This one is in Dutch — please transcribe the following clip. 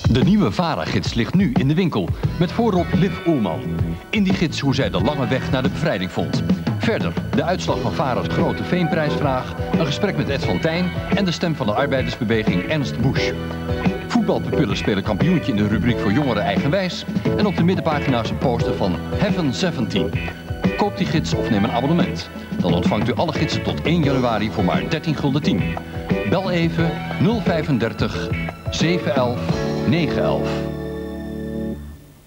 De nieuwe VARA-gids ligt nu in de winkel, met voorop Liv Oelman. In die gids hoe zij de lange weg naar de bevrijding vond. Verder de uitslag van VARA's grote Veenprijsvraag, een gesprek met Ed van Tijn en de stem van de arbeidersbeweging Ernst Busch. Voetbalpupillen spelen kampioentje in de rubriek voor jongeren eigenwijs en op de middenpagina's een poster van Heaven 17. Koop die gids of neem een abonnement. Dan ontvangt u alle gidsen tot 1 januari voor maar 13,10 gulden. Bel even 035 711 911.